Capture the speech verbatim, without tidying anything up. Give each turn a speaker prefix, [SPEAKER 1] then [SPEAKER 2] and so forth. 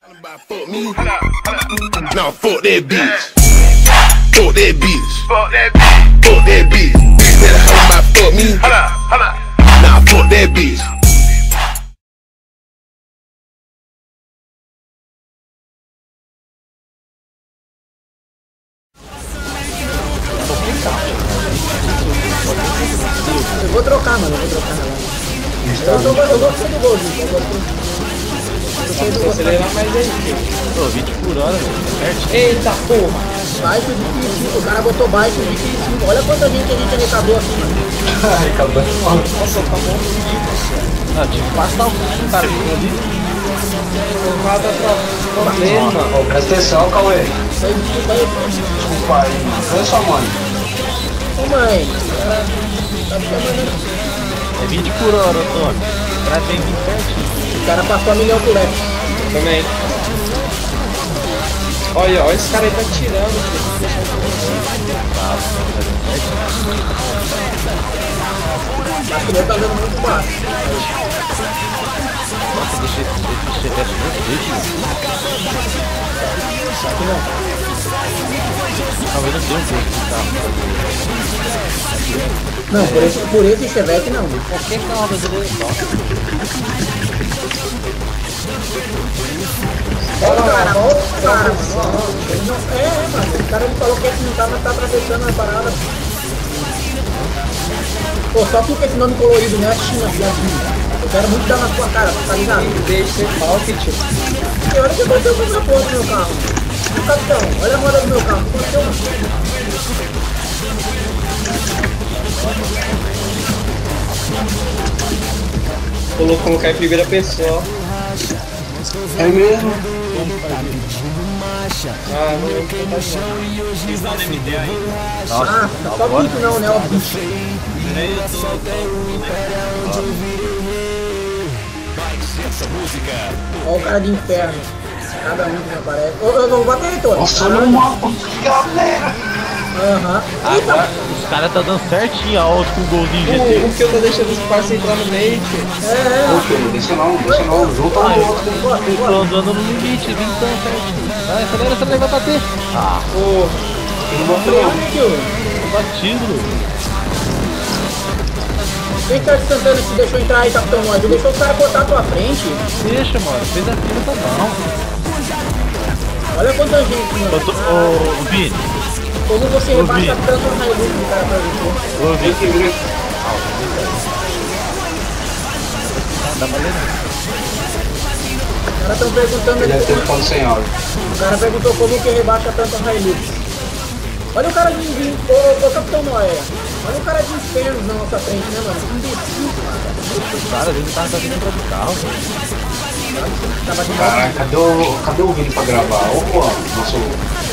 [SPEAKER 1] Fuck me? Nah, fuck that bitch. Fuck that bitch. Fuck that bitch. Fuck that bitch. Better how about fuck me? Nah, fuck that bitch.
[SPEAKER 2] Eu vou trocar, mano, eu vou trocar ela. Eu, tô, eu gostei do golzinho, eu gostei.
[SPEAKER 3] Se você levar mais aí,
[SPEAKER 4] Pô, vinte por hora, velho.
[SPEAKER 3] eita porra!
[SPEAKER 2] Baixo de vinte e cinco, o cara botou baixo de vinte e cinco. Olha quanta gente a gente arrecadou aqui, mano.
[SPEAKER 5] Arrecadou.
[SPEAKER 3] Nossa, tá bom.
[SPEAKER 4] Ah, tinha que passar o cara ali.
[SPEAKER 3] O cara tá problema.
[SPEAKER 5] Ô, presta atenção, Cauê.
[SPEAKER 2] Sai desculpa aí, pô.
[SPEAKER 5] Desculpa aí, mano. Cadê sua mãe?
[SPEAKER 2] Ô mãe, o cara tá me chamando.
[SPEAKER 4] É vinte por hora, Antônio. O cara tem vinte certinho.
[SPEAKER 2] O cara passou a milhão pro Lex.
[SPEAKER 3] Também. Olha, olha esse cara aí tá tirando.
[SPEAKER 2] Acho que ele tá dando muito baixo.
[SPEAKER 4] Nossa, deixa esse chevette muito doido.
[SPEAKER 2] Aqui não.
[SPEAKER 4] Talvez não tenha um pouco de carro.
[SPEAKER 2] Não, por esse, por esse Chevette não.
[SPEAKER 4] Qualquer carro brasileiro toca.
[SPEAKER 2] Olha o cara, olha o cara, mano. Ele não, é, mano. O cara me falou que esse não tá, mas tá atravessando a parada. Pô, só fica esse nome colorido, né? A China, viadinho. Eu quero muito dar na sua cara, tá ligado?
[SPEAKER 3] Deixa ser pocket.
[SPEAKER 2] E olha o que aconteceu com a minha porra do meu carro. O capitão, olha a roda do meu carro. O que aconteceu?
[SPEAKER 3] Vou colocar em primeira pessoa.
[SPEAKER 5] É mesmo?
[SPEAKER 3] Ah, não lembro quem tá
[SPEAKER 2] Ah, só bicho não, né? Ó, bicho. Olha o cara de inferno. Cada um que aparece. Ô, eu não vou bater aí, Tony.
[SPEAKER 5] Nossa, olha o mapa, que galera!
[SPEAKER 2] Aham. Eita!
[SPEAKER 4] Agora, os caras tá dando certinho a outra com o golzinho G
[SPEAKER 3] O,
[SPEAKER 4] T.
[SPEAKER 3] o que eu tô deixando os parceiros entrar no meio, tio?
[SPEAKER 2] É,
[SPEAKER 5] Ô, filho, deixa não, deixa não, junta um outro.
[SPEAKER 4] Eu tô andando no limite, vintão certinho. Vai, acelera, acelera, vai bater. Ah,
[SPEAKER 3] Ô,
[SPEAKER 5] Não vou frear.
[SPEAKER 4] batido.
[SPEAKER 2] Quem tá de Santana te deixou entrar aí, Capitão Mod? Deixou os caras cortar a tua frente.
[SPEAKER 4] Deixa, mano. Fez a fila, tá bom.
[SPEAKER 2] Olha quanta gente, mano.
[SPEAKER 4] Eu tô, ô, Vini.
[SPEAKER 2] Como você
[SPEAKER 4] Ô,
[SPEAKER 2] rebaixa
[SPEAKER 4] Vini.
[SPEAKER 2] tanto o Hilux do cara pra você?
[SPEAKER 4] Ô,
[SPEAKER 5] Tem
[SPEAKER 4] Vini.
[SPEAKER 5] que ver.
[SPEAKER 4] Tá valendo?
[SPEAKER 2] Os caras estão perguntando
[SPEAKER 5] Ele
[SPEAKER 2] aqui.
[SPEAKER 5] deve ter ficado sem áudio.
[SPEAKER 2] O cara perguntou como que rebaixa tanto a Hilux. Olha o cara de... de ô, ô, Capitão Noé. Olha o cara de infernos na nossa frente, né, mano? Que imbecil, cara.
[SPEAKER 4] Cara, às vezes o cara tá dentro do carro.
[SPEAKER 2] Tava de
[SPEAKER 5] Caraca, cadê o, cadê o Vini pra gravar? Ô, pô, nosso